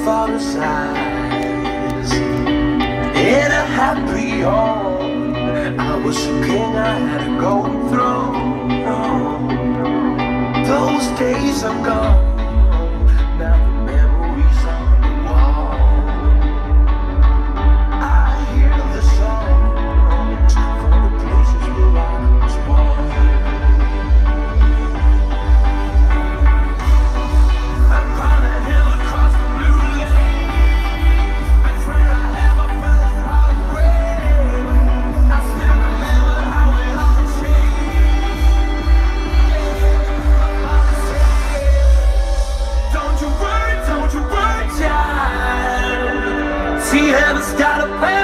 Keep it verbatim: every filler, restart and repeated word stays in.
father's eyes. In a happy home, I was a king, I had a golden throne. Those days are gone, now the memories on the wall. I hear the songs from the places where I was born. Upon a hill across the blue lake, that's where I have a felt heartbreak. I still remember how it all changed. Don't you worry, don't you worry, child. See, heaven's got a plan.